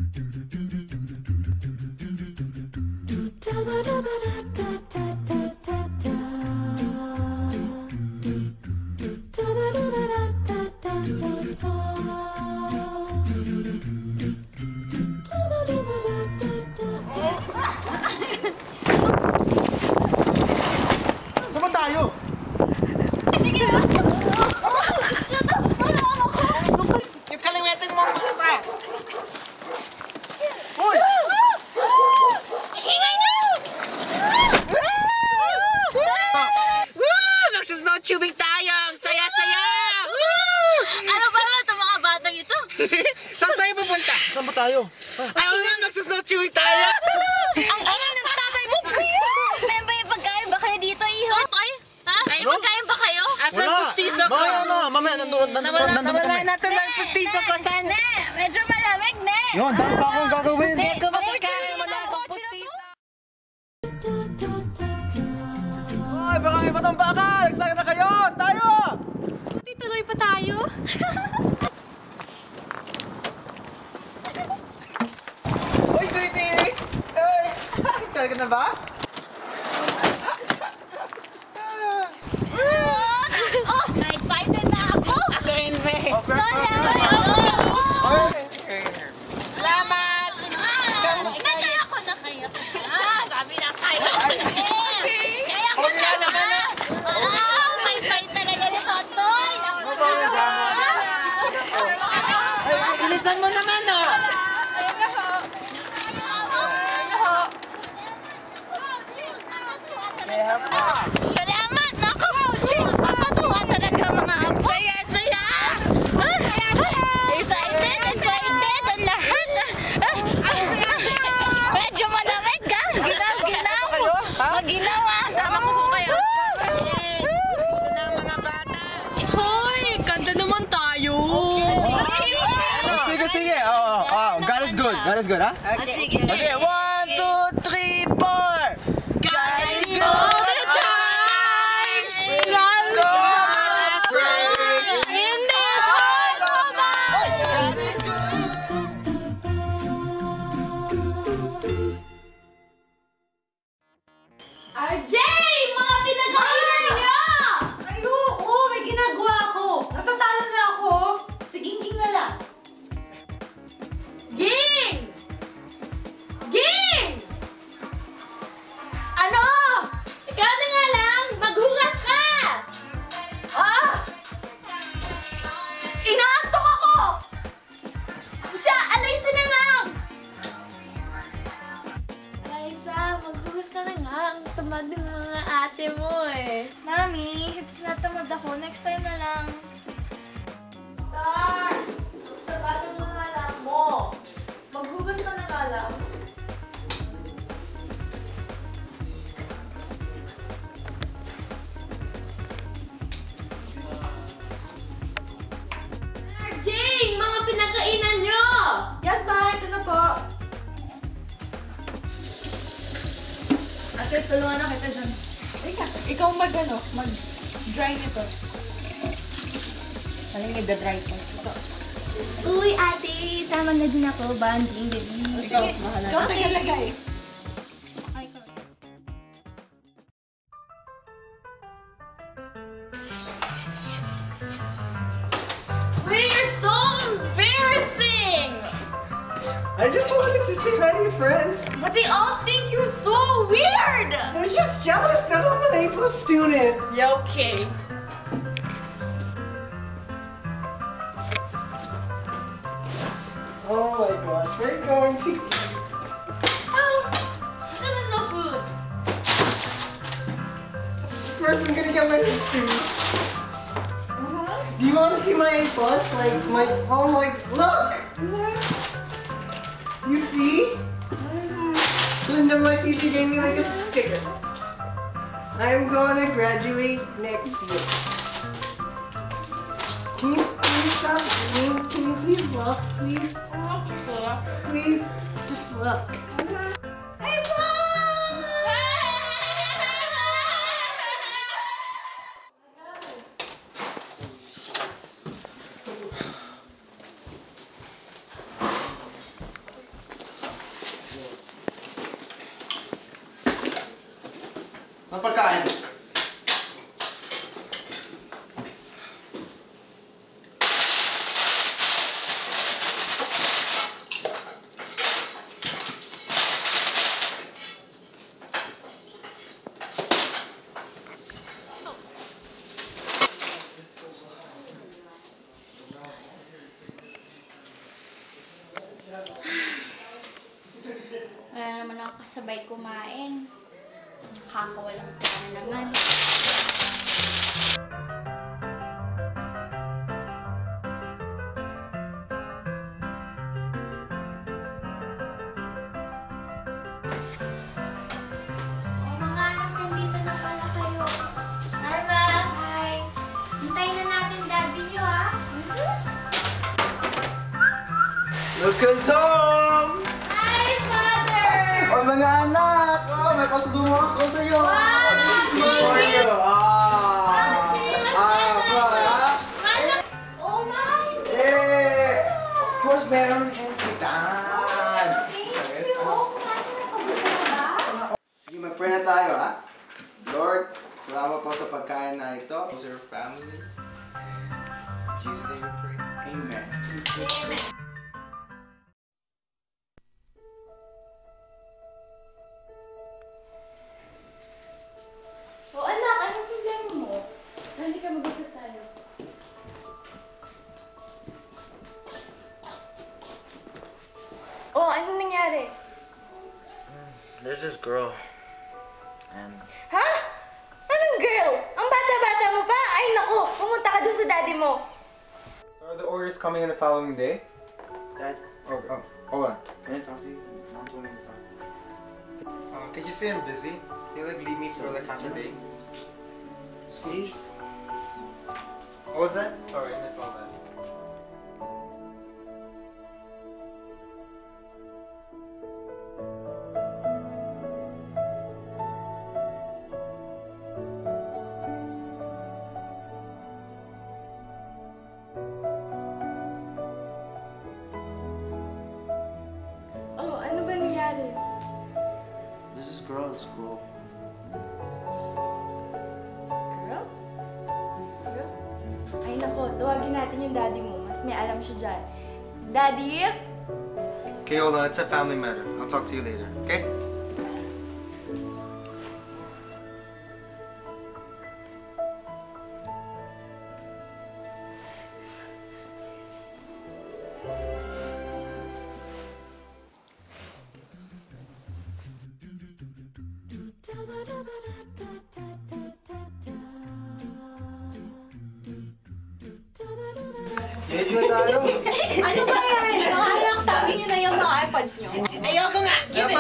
Saan tayo? Sige! Yung kaliwetang mong bata! Uy! Ingay niyo! Mag-snow tubing tayo! Ang saya-saya! Ano ba naman itong mga batang ito? Saan tayo pupunta? Saan ba tayo? Ayaw nga, mag-snow tubing tayo! Ang ingay ng tatay mo! Meron ba yung pagkain ba kayo dito, iho? Ay? Ha? May pagkain ba kayo? Asan pustiso ko? Mamaya, nandun Nawala na tuloy ang pustiso ko. Saan? Ne, medyo malamig, ne. Yun, dami pa akong gagawin. Ne, kapagkain mo na akong pustiso. Hoy, baka iba tong baka! Nagsaya na kayo! Tayo! Tuloy pa tayo. Hoy, sweetie! Hey! Excited ka na ba? Oh, excited na ako. Ako rin, be. Salamat. Nagkaya ako na kayo. Sabi na kayo. Kaya ko na. May fight talaga ni Totoy. Bilisan mo naman, oh! Salamat! Naku! Nakakatuwa talaga mga apo! Saya! Excited! Ang lahat! Medyo malamig ka! Ginaw! Maginaw ah! Sama ko po kayo! Ito na ang mga bata! Hoy! Kanta naman tayo! Sige! God is good! God is good, ha? Sige! Okay, 1, 2, 3, 4! God is good! All the time! So let's praise In the heart of mine! God is good! RJ! Mga pinag-ainan niya! Ayoko! May ginagawa ako! Natatalo na ako! Sige, ging na lang! Ging! Ging! Ano? Ikaw na nga lang! Maghugas ka! Ah! Inaantok ako! Isa, Alaysa na lang! Alaysa, maghugas ka na nga. Ang tamad ng mga ate mo eh. Mami, natamad ako. Next time na lang. Star! Tamad ng mga alam mo. Maghugas ka na nga lang. Jane! Mga pinagkainan nyo! Yes, bakit? Ito na po. Ate, tulungan na kita dyan. Ikaw mag-dry nito. Maling nag-dry ko. Uy, ate! Tama na din ako. Banding, baby. Ikaw, mahala. Ikaw, tagalagay. Wait, you're so embarrassing! I just wanted to say hi to your friends. But they all think you're so weird! They're just jealous that I'm an A+ student. Yeah, okay. Oh my gosh, we're going to eat. Oh, this is no food. First, I'm gonna get my history. Do you want to see my A+? Like, look! You see? Linda, my teacher gave me like a sticker. I'm going to graduate next year. Can you stop eating? Can you please look, please? Please, just look. Hey, Ang pagkain. Wala naman ako kasabay kumain. Nakakawalang pera naman. Oh, mga anak, nandito na pala kayo. Hi, Ma! Hi! Hintayin na natin daddy nyo, ha? Look who's home! Hi, Mother! Oh, mga anak! Oh, may pasalubong ako sa'yo! Wow! For you! Oh, my! Eh! Of course, meron kang kitaan! Thank you! Oh, nakakagusto ba? Sige, mag-pray na tayo, ha? Lord, salamat po sa pagkain na ito. Those are family. In Jesus' name we pray. Amen. Amen. Oh, anak, anong problema mo? Hindi ka mag-usap tayo. Oh, anong nangyari? There's this girl, and Ha? Anong girl? Ang bata-bata mo pa? Ay, naku, pumunta ka dun sa daddy mo. So are the orders coming in the following day? Dad, Oh, hold on. can I talk to you? Mom told me to talk. Could you say I'm busy? Can you like leave me for like half a day? Please? What was that? Sorry, I missed all that. Oh, ano ba nangyari? There's this girl at school. Girl? Girl? Ay, naku, tawagin natin yung daddy mo. Mas may alam siya dyan. Daddy? Okay, hold on. It's a family matter. I'll talk to you later. Okay? Ready na tayo? Ano ba yan? Mga anak, tawagin nyo na yung mga iPads nyo. Ayoko nga!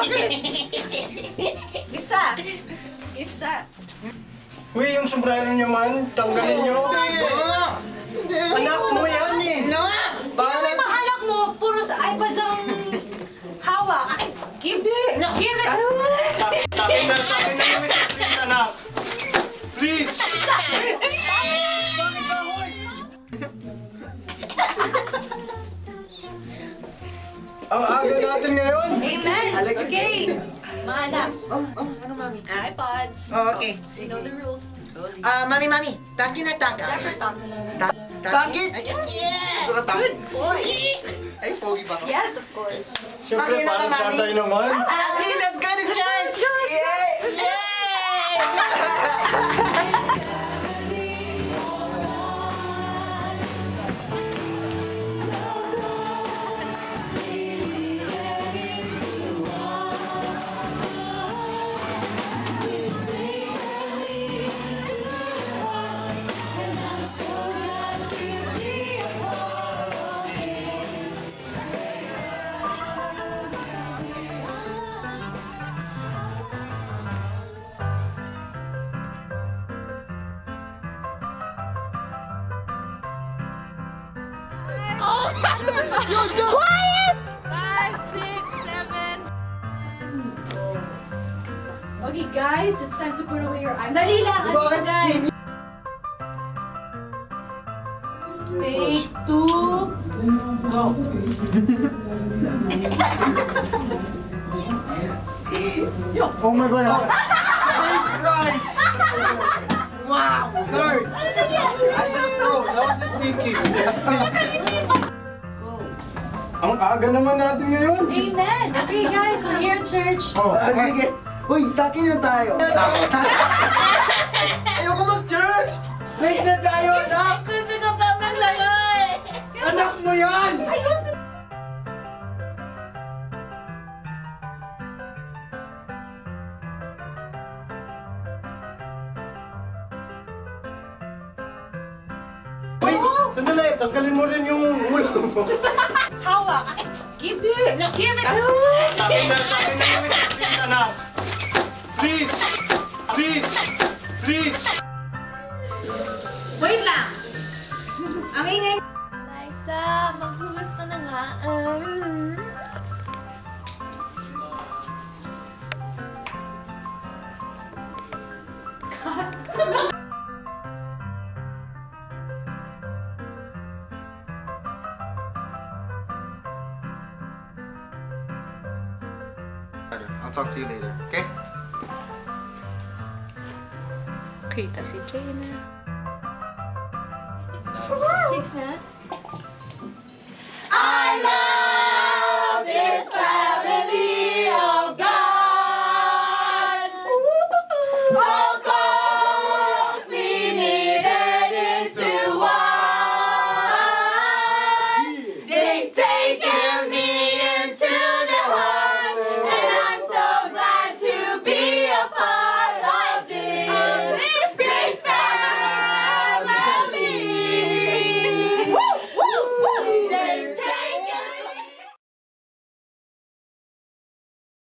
Isa. Isa. Uy, yung sombrero niyo man, tanggalin niyo. Anak mo yan eh. No! Ano yung mga anak mo? Puro sa iPad ang hawak. Ay, give it. Give it. Sa akin na yung please, anak. Please! Bakit ba, hoy? Ang aga natin ngayon. Amen. Okay. Mga anak. Ano, mami? iPads. Oh, okay. You know the rules. Mami, taki na taka? Never talk. Taki? Yeah! Gusto ka takin? Boy. Ay, pogi ba ako? Yes, of course. Siyempre, Okay na ba, parang Mami? tatay naman. Okay, let's go to church! Yeah! Quiet! 5, 6, 7. Okay, guys, it's time to put away your eyes. Dali lang, ano guys? Take 2, go. Oh my God. Guys! Wow! Sorry! I don't know. That was just thinking. Ang aga naman natin ngayon. Amen! Okay guys, we're here at church. Oh, Sige. Uy, takin na tayo. Ayoko mag-church! Late na tayo, anak! Gusto ko pa maglaro eh. Anak mo yan! Wait, sandali. Tanggalin mo rin yung ulo mo. Hawak. Give it. Give it. Sa akin na yung isa. Please, anak. Please. Please. Please. Wait lang! Ang ingay... Liza, maghugas ka na nga. I'll talk to you later, okay? Kita si Jane.